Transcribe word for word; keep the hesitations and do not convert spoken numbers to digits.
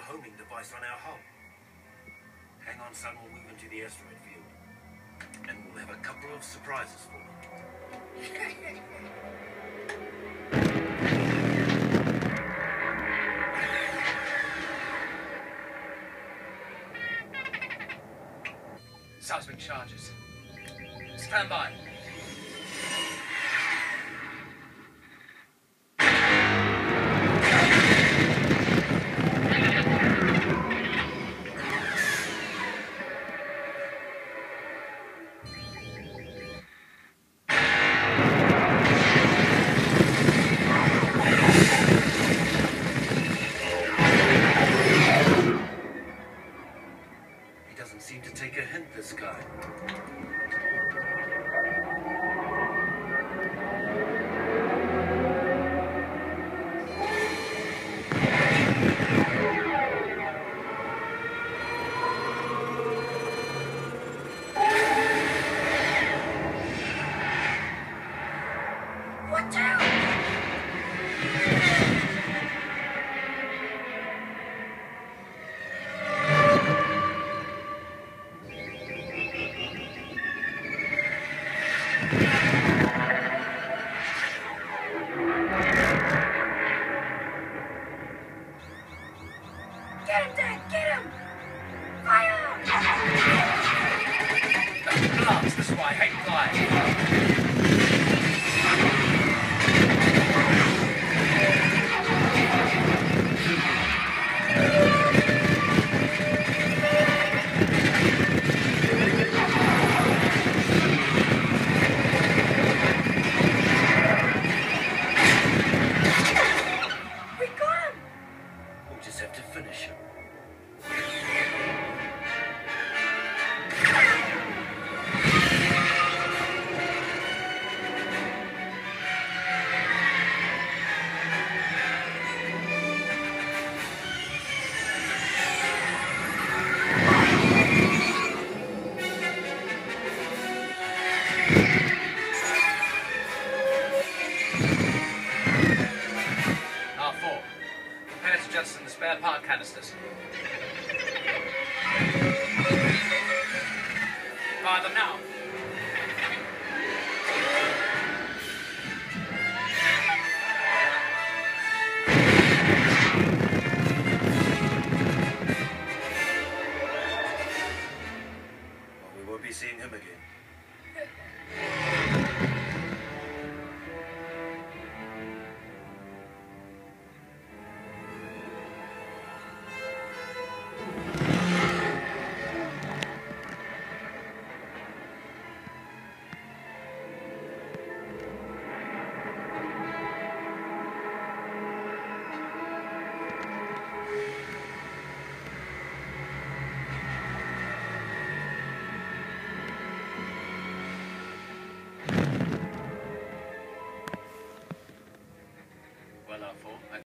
homing device on our hull. Hang on, son, we'll move into the asteroid field. And we'll have a couple of surprises for you. Seismic charges. Stand by. Seem to take a hint, this guy. Watch out! Get him, Dad! Get him! Fire! Blast, this is why I hate flying. We got him! We'll just have to finish him. R four. Prepare to jettison the spare part canisters. Fire them now.